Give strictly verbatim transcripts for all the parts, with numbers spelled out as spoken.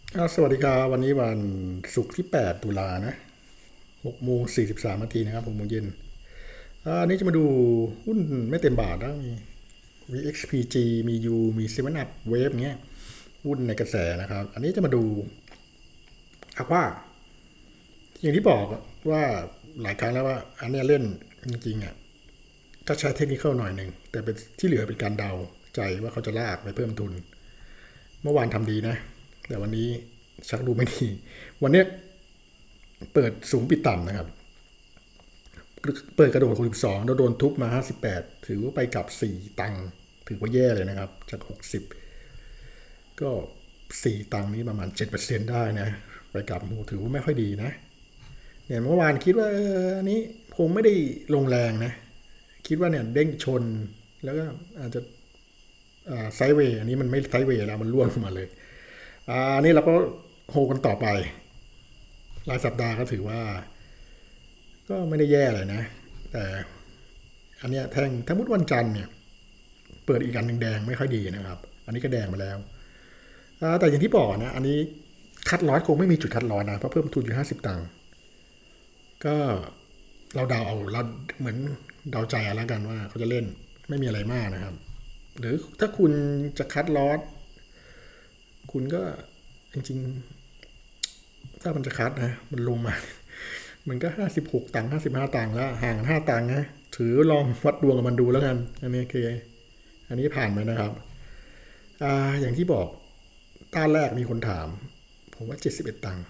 อ่าสวัสดีครับวันนี้วันศุกร์ที่แปดตุลานะหกโมงสี่สิบสามนาทีนะครับหกโมงเย็นอ่าอันนี้จะมาดูหุ้นไม่เต็มบาทนะมีมี เอ็กซ์ พี จี มี U มี เซเว่น อัพ Wave เงี้ยหุ้นในกระแสนะครับอันนี้จะมาดูอควาอย่างที่บอกว่าหลายครั้งแล้วว่าอันนี้เล่นจริงๆอ่ะก็ใช้เทคนิคหน่อยหนึ่งแต่เป็นที่เหลือเป็นการเดาใจว่าเขาจะลากไปเพิ่มทุนเมื่อวานทำดีนะแต่วันนี้ชักดูไม่ดีวันนี้เปิดสูงปิดต่ำนะครับ เปิดกระโดดหกสิบสองแล้วโดนทุบมาห้าสิบแปดถือว่าไปกลับสี่ตังค์ถือว่าแย่เลยนะครับจากหกสิบก็สี่ตังค์นี้ประมาณเจ็ดเปอร์เซ็นต์ได้นะไปกลับถือว่าไม่ค่อยดีนะเนี่ยเมื่อวานคิดว่าเอออันนี้คงไม่ได้ลงแรงนะคิดว่าเนี่ยเด้งชนแล้วก็อาจจะไซด์เวย์อันนี้มันไม่ไซด์เวย์แล้วมันร่วงลงมาเลยอันนี้เราก็โฮกันต่อไปรายสัปดาห์ก็ถือว่าก็ไม่ได้แย่เลยนะแต่อันเนี้ยแทงถ้ามุดวันจันทร์เนี่ย เปิดอีกอันหนึ่งแดงไม่ค่อยดีนะครับอันนี้ก็แดงมาแล้วแต่อย่างที่บอกนะอันนี้คัดลอสคงไม่มีจุดคัดลอสนะเพราะเพิ่มทุนอยู่ห้าสิบตังค์ก็เราเดาเอาเราเหมือนเดาใจแล้วกันว่าเขาจะเล่นไม่มีอะไรมากนะครับหรือถ้าคุณจะคัดลอสคุณก็จริงๆถ้ามันจะคัดนะมันลงมามันก็ห้าสิบหกตังค์ห้าสิบห้าตังค์แล้วห่างห้าตังค์นะถือลองวัดดวงกับมันดูแล้วกันอันนี้คืออันนี้ผ่านไปนะครับ อ่าอย่างที่บอกต้านแรกมีคนถามผมว่าเจ็ดสิบเอ็ดตังค์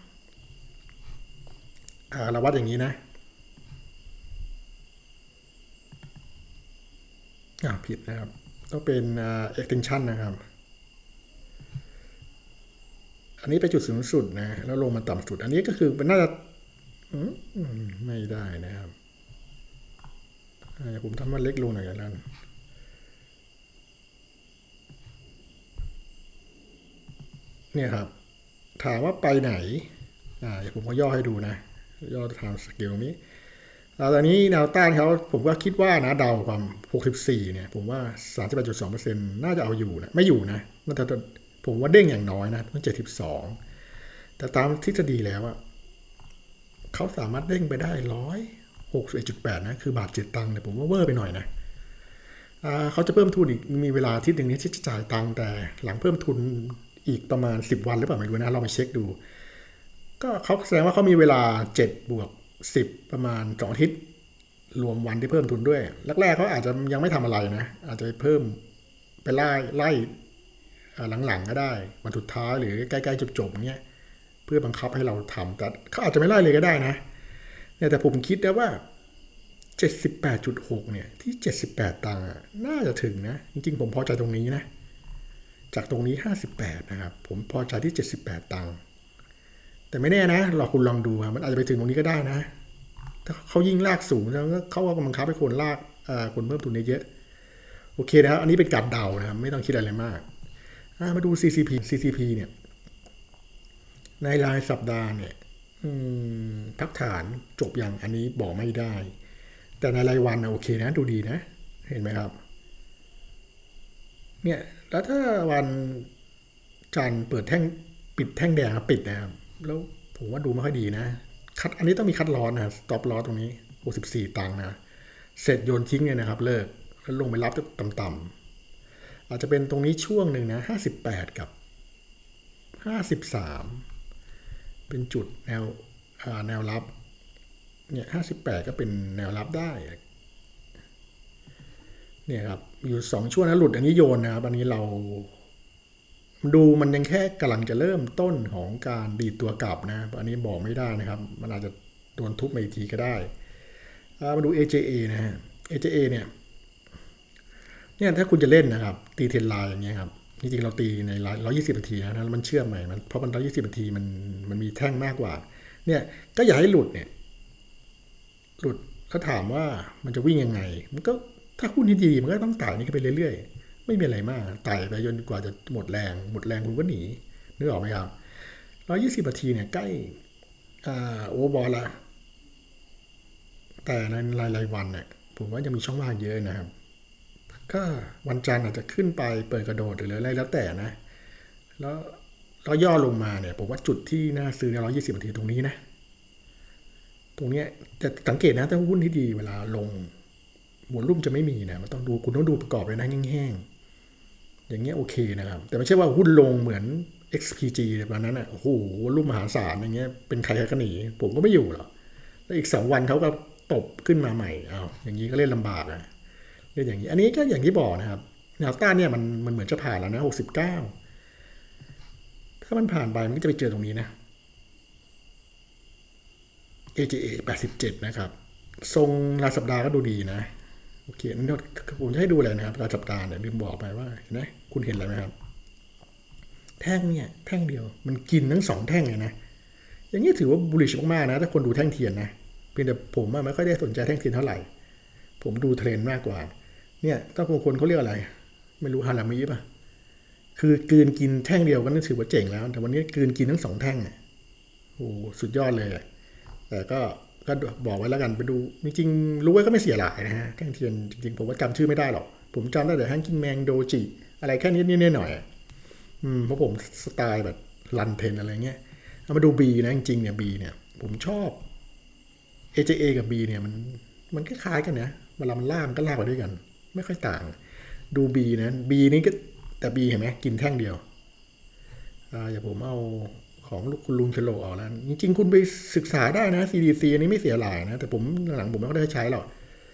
อ่าเราวัดอย่างนี้นะอ่าผิดนะครับต้องเป็นอ่า extension นะครับอันนี้ไปจุดสูงสุดนะแล้วลงมาต่ำสุดอันนี้ก็คือมันน่าจะไม่ได้นะครับผมทำมันเล็กลงหน่อยกันแล้วเนี่ยครับถามว่าไปไหนอ่าเดี๋ยวผมก็ย่อให้ดูนะย่อทางสเกลนี้ตอนนี้แนวต้านเขาผมก็คิดว่านะเดาความหกสิบสี่เนี่ยผมว่า สามสิบแปดจุดสองเปอร์เซ็นต์ น่าจะเอาอยู่นะไม่อยู่นะน่าจะผมว่าเด้งอย่างน้อยนะต้องเจ็ดสิบสองแต่ตามทฤษฎีแล้วอะเขาสามารถเด้งไปได้ร้อยหกสิบเอ็ดจุดแปดนะคือบาทเจ็ดตังค์เนี่ยผมว่าเวอร์ไปหน่อยนะเขาจะเพิ่มทุนอีกมีเวลาที่หนึ่งนี้ที่จะจ่ายตังค์แต่หลังเพิ่มทุนอีกประมาณสิบวันหรือเปล่าไม่รู้นะเราไปเช็คดูก็เขาแสดงว่าเขามีเวลาเจ็ดบวกสิบประมาณสองอาทิตย์ รวมวันที่เพิ่มทุนด้วยแรกๆเขาอาจจะยังไม่ทำอะไรนะอาจจะไปเพิ่มไปไล่ไล่หลังๆก็ได้วันสุดท้ายหรือใกล้ๆจบๆเนี้ยเพื่อบังคับให้เราทำแต่เขาอาจจะไม่ไล่เลยก็ได้นะเนี่ยแต่ผมคิดนะว่าเจ็ดสิบแปดจุดหกเนี่ยที่เจ็ดสิบแปดตังค์น่าจะถึงนะจริงๆผมพอใจตรงนี้นะจากตรงนี้ห้าสิบแปดนะครับผมพอใจที่เจ็ดสิบแปดตังค์แต่ไม่แน่นะรอคุณลองดูมันอาจจะไปถึงตรงนี้ก็ได้นะถ้าเขายิ่งลากสูงแล้วเขาก็บังคับให้คนลากคนเพิ่มทุนเยอะโอเคนะครับอันนี้เป็นการเดานะครับไม่ต้องคิดอะไรมากมาดู ซี ซี พี ซี ซี พี เนี่ยในรายสัปดาห์เนี่ยพักฐานจบอย่างอันนี้บอกไม่ได้แต่ในรายวันโอเคนะดูดีนะเห็นไหมครับเนี่ยแล้วถ้าวันจันทร์เปิดแท่งปิดแท่งแดงปิดนะครับแล้วผมว่าดูไม่ค่อยดีนะคัดอันนี้ต้องมีคัดลอสนะสต็อปลอสตรงนี้หกสิบสี่ตังค์นะเสร็จโยนทิ้งเลยนะครับเลิกแล้วลงไปรับต่ำๆอาจจะเป็นตรงนี้ช่วงหนึ่งนะห้าสิบแปดกับห้าสิบสามเป็นจุดแนวแนวรับเนี่ยห้าสิบแปดก็เป็นแนวรับได้เนี่ยครับอยู่สองช่วงนะหลุดอันนี้โยนนะครับอันนี้เราดูมันยังแค่กำลังจะเริ่มต้นของการดีดตัวกลับนะอันนี้บอกไม่ได้นะครับมันอาจจะโดนทุบมาอีกทีก็ได้มาดู เอ เจ เอ นะฮะ เอ เจ เอ เนี่ยเนี่ยถ้าคุณจะเล่นนะครับตีเทรนไลน์อย่างเงี้ยครับจริงๆเราตีในร้อยยี่สิบนาทีนะแล้วมันเชื่อมใหม่มันเพราะมันร้อยยี่สิบนาทีมันมันมีแท่งมากกว่าเนี่ยก็อย่าให้หลุดเนี่ยหลุดถ้าถามว่ามันจะวิ่งยังไงมันก็ถ้าหุ้นที่ดีมันก็ต้องไต่นี่ไปเรื่อยๆไม่มีอะไรมากไต่ไปจนกว่าจะหมดแรงหมดแรงคุณก็หนีนึกออกไหมครับร้อยยี่สิบนาทีเนี่ยใกล้โอเวอร์บอลละแต่ในรายรายวันเนี่ยผมว่าจะมีช่องว่างเยอะนะครับก็วันจันทร์อาจจะขึ้นไปเปิดกระโดดหรืออะไรแล้วแต่นะแล้วแล้วย่อลงมาเนี่ยผมว่าจุดที่น่าซื้อในร้อยยี่สิบนาทีตรงนี้นะตรงเนี้ยจะสังเกตนะถ้าหุ้นที่ดีเวลาลงวอลุ่มจะไม่มีนะมันต้องดูคุณต้องดูประกอบเลยนะแห้งๆอย่างเงี้ยโอเคนะครับแต่ไม่ใช่ว่าหุ้นลงเหมือน เอ็กซ์ พี จี แบบนั้นอ่ะโอ้โหวอลุ่มมหาศาลอย่างเงี้ยเป็นใครๆก็หนีผมก็ไม่อยู่หรอกแล้วอีกสองวันเขาก็ตบขึ้นมาใหม่อ้าวอย่างนี้ก็เล่นลำบากอะเล่นอย่างนี้อันนี้ก็อย่างที่บอกนะครับแนวต้านเนี่ยมันมันเหมือนจะผ่านแล้วนะหกสิบเก้าถ้ามันผ่านไปมันก็จะไปเจอตรงนี้นะ เอ เจ เอ แปดสิบเจ็ดนะครับทรงรายสัปดาห์ก็ดูดีนะโอเคผมจะให้ดูอะไรนะครับรายสัปดาห์เนี่ยลืมบอกไปว่าเห็นไหมคุณเห็นอะไรไหมครับแท่งเนี่ยแท่งเดียวมันกินทั้งสองแท่งเลยนะอย่างนี้ถือว่าบูลลิชมากๆนะถ้าคนดูแท่งเทียนนะเพียงแต่ผมไม่ค่อยได้สนใจแท่งเทียนเท่าไหร่ผมดูเทรนด์มากกว่าเนี่ยถ้าคนเขาเรียกอะไรไม่รู้ฮารามิป่ะคือกลืนกินแท่งเดียวก็ถือว่าเจ๋งแล้วแต่วันนี้กลืนกินทั้งสองแท่งอ่ะโอ้สุดยอดเลยแต่ก็ก็บอกไว้แล้วกันไปดูจริงๆรู้ไว้ก็ไม่เสียหลายนะฮะแท่งเทียนจริงๆผมว่าจำชื่อไม่ได้หรอกผมจำได้แต่แฮงกิ้งแมงโดจิอะไรแค่นี้นิดๆหน่อยๆอืมเพราะผมสไตล์แบบรันเทนอะไรเงี้ยเอามาดู B นะจริงๆเนี่ย B เนี่ยผมชอบ เอ เจ เอ กับ B เนี่ยมันมันคล้ายๆกันนะเวลามันล่ามก็ลากไปด้วยกันไม่ค่อยต่างดู B นะ B นี่ก็แต่ B เห็นไหมกินแท่งเดียวอ่าอย่าผมเอาของคุณลุงเชโลออกแล้วจริงๆคุณไปศึกษาได้นะ ซี ดี ซี อันนี้ไม่เสียหลายนะแต่ผมหลังผมไม่ได้ใช้หรอก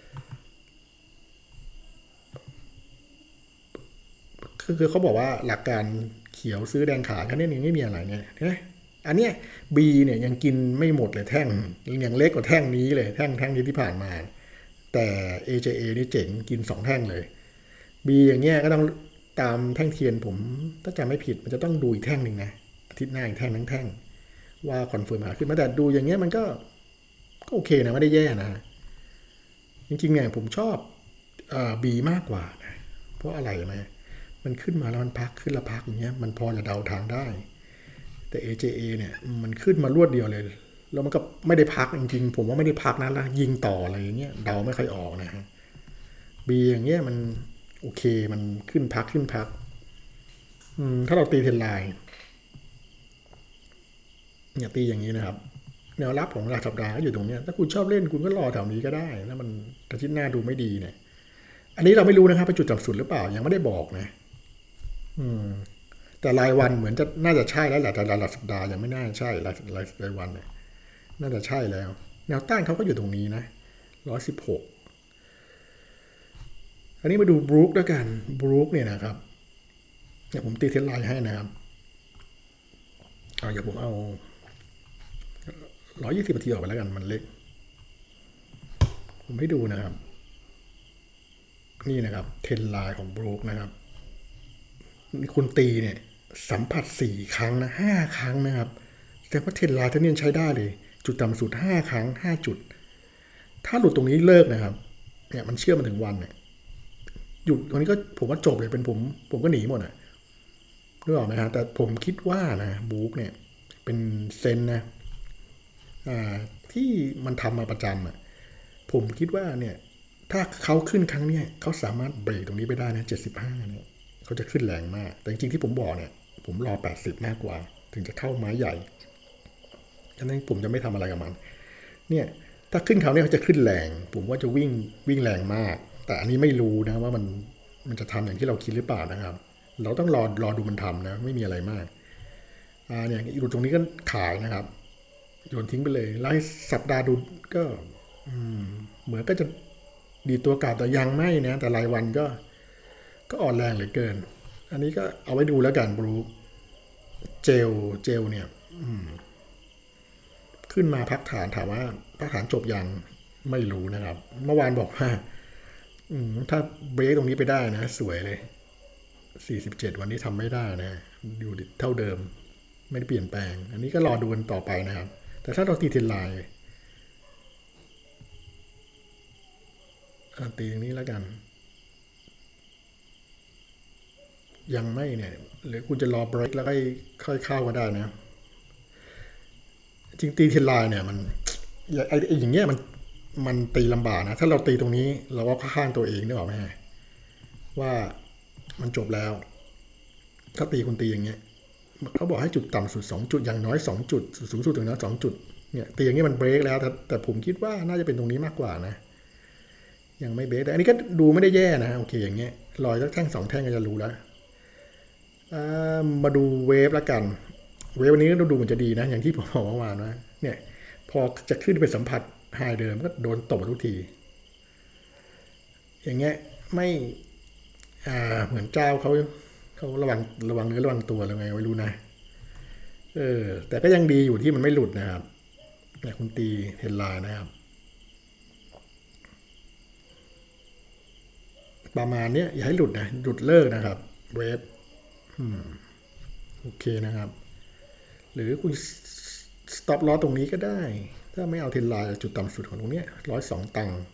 คือเขาบอกว่าหลักการเขียวซื้อแดงขายแค่นี้ไม่มีอะไรเนี่ยนะอันเนี้ย B เนี่ยยังกินไม่หมดเลยแท่งยังเล็กกว่าแท่งนี้เลยแท่งแท่งนี้ที่ผ่านมาแต่ เอ เจ เอ นี่เจ๋งกินสองแท่งเลย B อย่างเงี้ยก็ต้องตามแท่งเทียนผมถ้าจำไม่ผิดมันจะต้องดูอีกแท่งหนึ่งนะอาทิตย์หน้าอีกแท่งทั้งแท่งว่าคอนเฟิร์มหาขึ้นมาแต่ดูอย่างเงี้ยมันก็ก็โอเคนะไม่ได้แย่นะจริงๆเนี่ยผมชอบเอ่อ B มากกว่านะเพราะอะไรไหมมันขึ้นมาแล้วมันพักขึ้นแล้วพักอย่างเงี้ยมันพอจะเดาทางได้แต่ เอ เจ เอ เนี่ยมันขึ้นมารวดเดียวเลยแล้วมันก็ไม่ได้พักจริงๆผมว่าไม่ได้พักนะแล้วยิงต่ออะไรอย่างเงี้ยเดาไม่ค่อยออกนะฮะ B อย่างเงี้ยมันโอเคมันขึ้นพักขึ้นพักถ้าเราตีเทรนไลน์เนี่ยตีอย่างนี้นะครับแนวรับของรายสัปดาห์ก็อยู่ตรงนี้ถ้าคุณชอบเล่นคุณก็รอแถวนี้ก็ได้แล้วมันอาทิตย์หน้าดูไม่ดีเนี่ยอันนี้เราไม่รู้นะครับเป็นจุดจับสุดหรือเปล่ายังไม่ได้บอกนะอืมแต่รายวันเหมือนจะน่าจะใช่แล้วแหละแต่รายสัปดาห์ยังไม่น่าใช่รายรายรายวันเนี่ยน่าจะใช่แล้วแนวต้านเขาก็อยู่ตรงนี้นะร้อยสิบหกอันนี้มาดูบรูคด้วยกันบรูคเนี่ยนะครับเนี่ยผมตีเทรนไลน์ให้นะครับเอาอย่าผมเอาร้อยยี่สิบนาทีออกไปแล้วกันมันเล็กผมให้ดูนะครับนี่นะครับเทรนไลน์ของบรูคนะครับคุณตีเนี่ยสัมผัสสี่ครั้งนะห้าครั้งนะครับแต่ว่าเทรนไลน์ท่านนี้ใช้ได้เลยจุดต่ำสุดห้าครั้งห้าจุดถ้าหลุดตรงนี้เลิกนะครับเนี่ยมันเชื่อมมาถึงวันเนี่ยหยุดตรงนี้ก็ผมว่าจบเลยเป็นผมผมก็หนีหมดอ่ะนึกออกไหมฮะแต่ผมคิดว่านะบุ๊กเนี่ยเป็นเซนนะอ่าที่มันทำมาประจำอ่ะผมคิดว่าเนี่ยถ้าเขาขึ้นครั้งเนี้ยเขาสามารถเบรกตรงนี้ไปได้นะเจ็ดสิบห้าเนี่ยเขาจะขึ้นแรงมากแต่จริงๆที่ผมบอกเนี่ยผมรอแปดสิบมากกว่าถึงจะเข้าไม้ใหญ่ฉะนั้นผมจะไม่ทำอะไรกับมันเนี่ยถ้าขึ้นเขาเนี่ยเขาจะขึ้นแรงผมว่าจะวิ่งวิ่งแรงมากแต่อันนี้ไม่รู้นะว่ามันมันจะทำอย่างที่เราคิดหรือเปล่านะครับเราต้องรอรอดูมันทำนะไม่มีอะไรมากอ่าเนี่ยอยู่ตรงนี้ก็ขายนะครับโยนทิ้งไปเลยไล่สัปดาห์ดูก็เหมือนก็จะดีตัวเก่าแต่ยังไม่นะแต่รายวันก็ก็อ่อนแรงเหลือเกินอันนี้ก็เอาไว้ดูแล้วกันบรูเจลเจลเนี่ยขึ้นมาพักฐานถามว่าพักฐานจบยังไม่รู้นะครับเมื่อวานบอกว่าถ้าเบรกตรงนี้ไปได้นะสวยเลยสี่สิบเจ็ดวันนี้ทำไม่ได้นะอยู่เท่าเดิมไม่ได้เปลี่ยนแปลงอันนี้ก็รอดูกันต่อไปนะครับแต่ถ้าเราตีเทรนไลน์ตีอย่างนี้แล้วกันยังไม่เนี่ยหรือคุณจะรอเบรกแล้วค่อยเข้าก็ได้นะจริงตีเทรนไลน์เนี่ยมันไอ้อย่างเงี้ยมันมันตีลำบากนะถ้าเราตีตรงนี้เราก็ข้างตัวเองนึกออกไหมว่ามันจบแล้วถ้าตีคุณตีอย่างเงี้ยเขาบอกให้จุดต่ำสุดสองจุดอย่างน้อยสองจุดสูงสุดถึงนะสองจุดเนี่ยตีอย่างนี้มันเบรกแล้วแต่แต่ผมคิดว่าน่าจะเป็นตรงนี้มากกว่านะยังไม่เบรกแต่อันนี้ก็ดูไม่ได้แย่นะโอเคอย่างเงี้ยลอยสักแท่งสองแท่งก็จะรู้แล้วมาดูเวฟแล้วกันเวฟวันนี้ก็ดูเหมือนจะดีนะอย่างที่ผมบอกเมื่อวานว่าเนี่ยพอจะขึ้นไปสัมผัสไฮเดิมก็โดนตบทุกทีอย่างเงี้ยไม่อ่าเหมือนเจ้าเขาเขาระวังระวังเนื้อระวังตัวอะไรไงไม่รู้นะเออแต่ก็ยังดีอยู่ที่มันไม่หลุดนะครับเนี่ยคุณตีเฮดไลน์นะครับประมาณนี้อย่าให้หลุดนะหลุดเลิกนะครับเวฟโอเคนะครับหรือคุณสต็อปลอสตรงนี้ก็ได้ถ้าไม่เอาเทนไลน์จุดต่ำสุดของตรงนี้ร้อยสองตังค์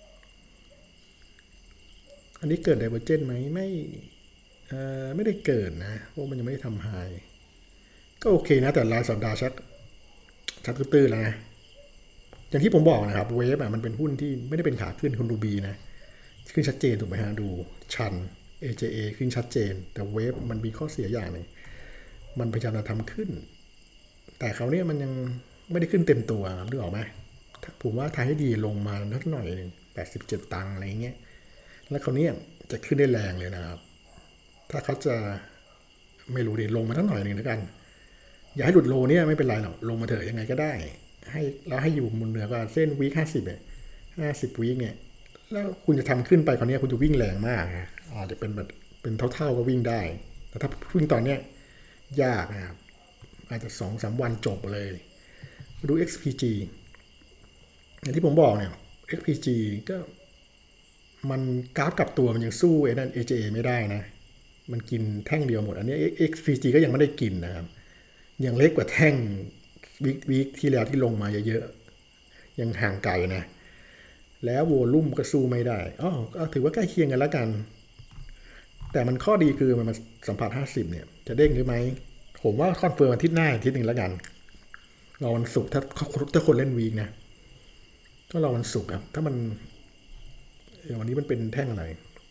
อันนี้เกิดไดเวอร์เจนไหมไม่ไม่ได้เกิดนะเพราะมันยังไม่ได้ทำไฮก็โอเคนะแต่รายสัปดาห์ชักชักตื้อแล้วนะอย่างที่ผมบอกนะครับเวฟอ่ะมันเป็นหุ้นที่ไม่ได้เป็นขาขึ้นคุณดูบีนะขึ้นชัดเจนถูกไหมฮะดูชัน เอ เจ เอ ขึ้นชัดเจนแต่เวฟมันมีข้อเสียอย่างหนึ่งมันพยายามจะทำขึ้นแต่เขาเนี่ยมันยังไม่ได้ขึ้นเต็มตัวนึกออกไหมผมว่าทางให้ดีลงมานิดหน่อยนึงแปดสิบเจ็ดตังค์อะไรเงี้ยแล้วเขาเนี่ยจะขึ้นได้แรงเลยนะครับถ้าเขาจะไม่รู้ดิลงมาทั้งหน่อยหนึ่งแล้วกันอย่าให้หลุดโลเนี่ยไม่เป็นไรหรอกลงมาเถอะยังไงก็ได้ให้แล้วให้อยู่บนเหนือกว่าเส้นวีคห้าสิบเนี่ยห้าสิบวีคเนี่ยแล้วคุณจะทำขึ้นไปคราวนี้คุณจะวิ่งแรงมากนะอาจจะเป็นแบบเป็นเท่าๆก็วิ่งได้แต่ถ้าวิ่งตอนเนี้ยยากนะครับอาจจะสองสามวันจบเลยดู เอ็กซ์ พี จี อย่างที่ผมบอกเนี่ย เอ็กซ์ พี จี ก็มันกราฟกับตัวมันยังสู้ไอ้นั่น เอ เจ เอ ไม่ได้นะมันกินแท่งเดียวหมดอันนี้ เอ็กซ์ พี จี ก็ยังไม่ได้กินนะครับยังเล็กกว่าแท่งวิกวิกที่แล้วที่ลงมาเยอะๆยังห่างไกลนะแล้วโวลุ่มก็สู้ไม่ได้อ๋อก็ถือว่าใกล้เคียงกันแล้วกันแต่มันข้อดีคือมันมาสัมผัสห้าสิบเนี่ยจะเด้งหรือไม่ผมว่าคอนเฟิร์มอาทิตย์หน้าอาทิตย์หนึ่งแล้วกันรอวันศุกร์ถ้าถ้าคนเล่นวีคนะก็รอวันศุกร์ครับถ้ามันวันนี้มันเป็นแท่งอะไร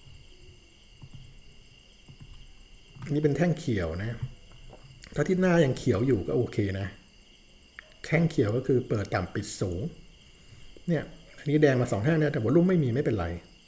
นี่เป็นแท่งเขียวนะถ้าที่หน้ายังเขียวอยู่ก็โอเคนะแท่งเขียวก็คือเปิดต่ำปิดสูงเนี่ยอันนี้แดงมาสองแท่งเนี่ยแต่วอลุ่มไม่มีไม่เป็นไร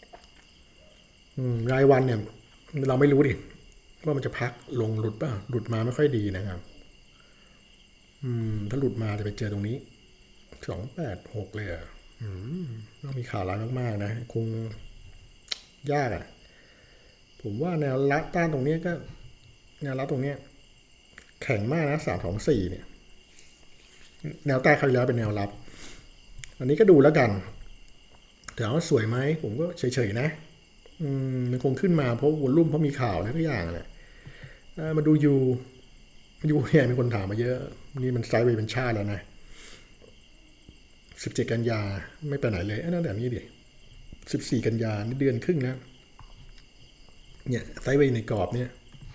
รายวันเนี่ยเราไม่รู้ดิว่ามันจะพักลงหลุดป่ะหลุดมาไม่ค่อยดีนะครับอืมถ้าหลุดมาจะไปเจอตรงนี้สองแปดหกเลยอ่ะอืมต้องมีข่าวร้ายมากๆนะคงยากอ่ะผมว่าแนวรับต้านตรงนี้ก็แนวรับตรงนี้แข็งมากนะสามสองสี่เนี่ยแนวใต้คราวที่แล้วเป็นแนวรับอันนี้ก็ดูแล้วกันแต่ว่าสวยไหมผมก็เฉยๆนะอืมมันคงขึ้นมาเพราะวอลุ่มเพราะมีข่าวอะไรทุกอย่างแหละมาดูยูยูเนี่ยมีคนถามมาเยอะนี่มันไซด์เวย์เป็นชาติแล้วนะสิบเจ็ดกันยาไม่ไปไหนเลยนั่นแบบนี้ดิสิบสี่กันยานี่เดือนครึ่งแล้วเนี่ยไซด์เวย์ในกรอบเนี่ย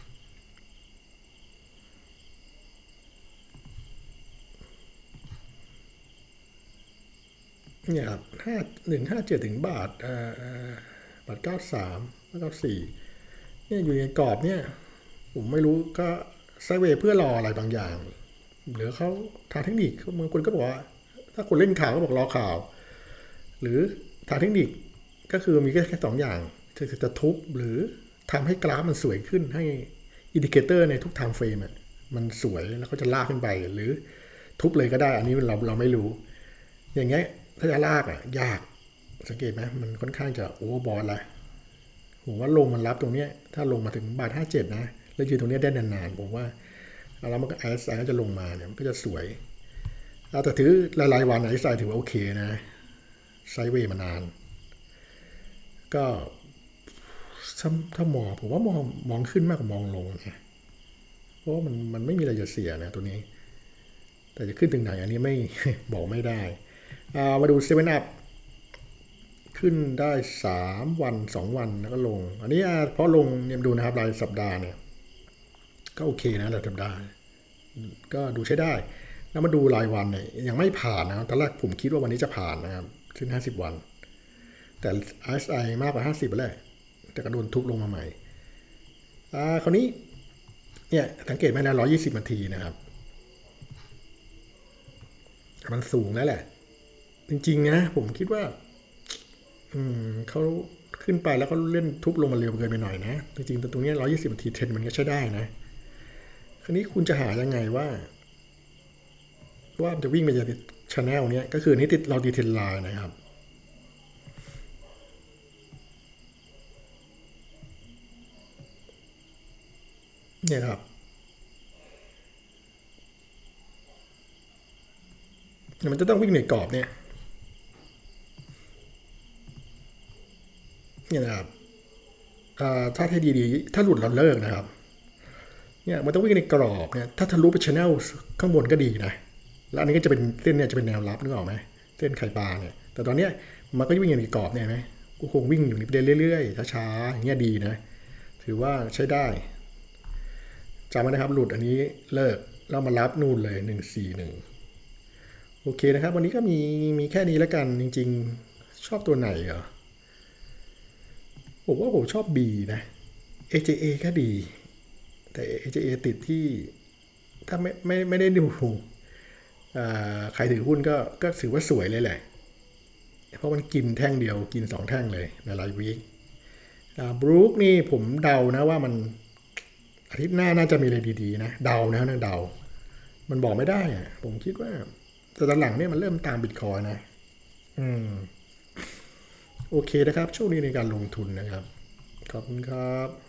เนี่ยครับห้าหนึ่งห้าเจ็ดถึงบาทอ่าบาทเก้าสามเก้าสี่เนี่ยอยู่ในกรอบเนี่ยผมไม่รู้ก็ไซด์เวย์เพื่อรออะไรบางอย่างหรือเขาทางเทคนิคบางคนก็บอกว่าถ้าคนเล่นข่าวก็บอกรอข่าวหรือทางเทคนิคก็คือมีแค่แค่สองอย่างจะจะทุบหรือทำให้กราฟมันสวยขึ้นให้อินดิเคเตอร์ในทุกไทม์เฟรมมันสวยแล้วก็จะลากขึ้นไปหรือทุบเลยก็ได้อันนี้เราเราไม่รู้อย่างเงี้ยถ้าจะลากอ่ะยากสังเกตไหมมันค่อนข้างจะโอเวอร์บอทละผมว่าลงมันรับตรงนี้ถ้าลงมาถึงบาทห้าสิบเจ็ดนะแล้วยืนตรงนี้ได้นานๆผมว่าแล้วมันก็ ไอ เอส ไอ ก็จะลงมาเนี่ยมันก็จะสวยแต่ถือรายๆวัน ไอ เอส ไอ ถือว่าโอเคนะไซด์เวย์มานานก็ถ้ามองผมว่ามองมองขึ้นมากกว่ามองลงนะเพราะมันมันไม่มีอะไรจะเสียนะตัวนี้แต่จะขึ้นถึงไหนอันนี้ไม่บอกไม่ได้มาดูเซเว่นอัพขึ้นได้สามวันสองวันแล้วก็ลงอันนี้เพราะลงเนี่ยดูนะครับรายสัปดาห์เนี่ยก็โอเคนะรายสัปดาห์ก็ดูใช้ได้แล้วมาดูรายวันเนี่ยยังไม่ผ่านนะตอนแรกผมคิดว่าวันนี้จะผ่านนะครับขึ้นห้าสิบวันแต่ ไอ เอส ไอ มากกว่าห้าสิบแล้วแต่ก็โดนทุบลงมาใหม่อ่าคราวนี้เนี่ยสังเกตไหมนะร้อยยี่สิบนาทีนะครับมันสูงแล้วแหละจริงๆนะผมคิดว่าอืมเขาขึ้นไปแล้วก็เล่นทุบลงมาเร็วเกินไปหน่อยนะจริงๆตรงนี้ร้อยยี่สิบนาทีเทรนมันก็ใช้ได้นะคราวนี้คุณจะหายังไงว่าว่ามันจะวิ่งไปยังชาแนลเนี้ยก็คือนี่ติดเราดีเทนไลน์นะครับเนี่ยครับมันจะต้องวิ่งในกรอบเนี่ยเนี่ยนะครับถ้าให้ดีๆถ้าหลุดเราเลิกนะครับเนี่ยมันต้องวิ่งในกรอบเนี่ยถ้าทะลุไปชแนลข้างบนก็ดีนะแล้วอันนี้ก็จะเป็นเส้นเนี่ยจะเป็นแนวรับนึกออกไหมเส้นไข่ปลาเนี่ยแต่ตอนเนี้ยมันก็วิ่งในกรอบเนี่ยไหมกูคงวิ่งอยู่นี่ไปเรื่อยๆช้าๆอย่างเงี้ยดีนะถือว่าใช้ได้จำไว้นะครับหลุดอันนี้เลิกเรามารับนู่นเลยหนึ่งสี่หนึ่งโอเคนะครับวันนี้ก็มีมีแค่นี้แล้วกันจริงๆชอบตัวไหนเหรอผมว่าผมชอบ B นะ เอ เจ เอ ก็ดีแต่ เอ เจ เอ ติดที่ถ้าไม่ไม่ไม่ได้ดูใครถือหุ้นก็ก็ถือว่าสวยเลยแหละเพราะมันกินแท่งเดียวกินสองแท่งเลยในรายวีคบรูคนี่ผมเดานะว่ามันอาทิตย์หน้าน่าจะมีอะไรดีๆนะเดานะนะเดามันบอกไม่ได้อะผมคิดว่าแต่ตอนหลังเนี่ยมันเริ่มตามบิตคอยนะอืมโอเคนะครับโชคดีในการลงทุนนะครับขอบคุณครับ